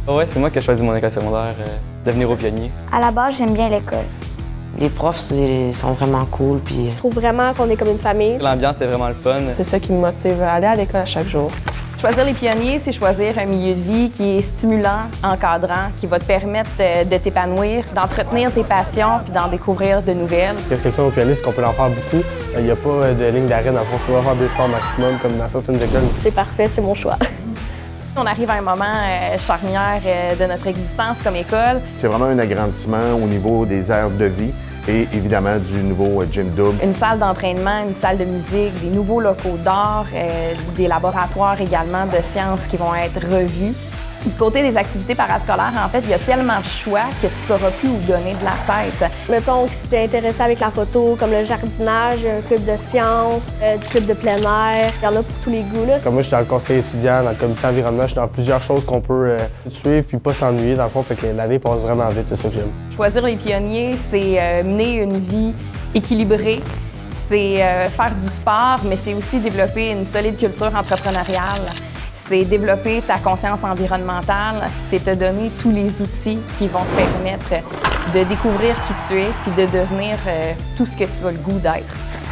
Ouais, c'est moi qui ai choisi mon école secondaire, devenir au pionnier. À la base, j'aime bien l'école. Les profs sont vraiment cool. Puis Je trouve vraiment qu'on est comme une famille. L'ambiance est vraiment le fun. C'est ça qui me motive à aller à l'école à chaque jour. Choisir les pionniers, c'est choisir un milieu de vie qui est stimulant, encadrant, qui va te permettre de t'épanouir, d'entretenir tes passions puis d'en découvrir de nouvelles. Ce qui est fun au pionnier, c'est qu'on peut en faire beaucoup. Il n'y a pas de ligne d'arrêt dans le fond. On peut faire 2 sports maximum comme dans certaines écoles. C'est parfait, c'est mon choix. On arrive à un moment charnière de notre existence comme école. C'est vraiment un agrandissement au niveau des aires de vie et évidemment du nouveau gym double. Une salle d'entraînement, une salle de musique, des nouveaux locaux d'art, des laboratoires également de sciences qui vont être revus. Du côté des activités parascolaires, en fait, il y a tellement de choix que tu ne sauras plus où donner de la tête. Mettons que si tu es intéressé avec la photo, comme le jardinage, un club de sciences, du club de plein air, il y en a pour tous les goûts. Là. Comme moi, je suis dans le conseil étudiant, dans le comité environnement, je suis dans plusieurs choses qu'on peut suivre puis pas s'ennuyer dans le fond, fait que la vie passe vraiment vite, c'est ça que j'aime. Choisir les pionniers, c'est mener une vie équilibrée. C'est faire du sport, mais c'est aussi développer une solide culture entrepreneuriale. C'est développer ta conscience environnementale, c'est te donner tous les outils qui vont te permettre de découvrir qui tu es puis de devenir tout ce que tu as le goût d'être.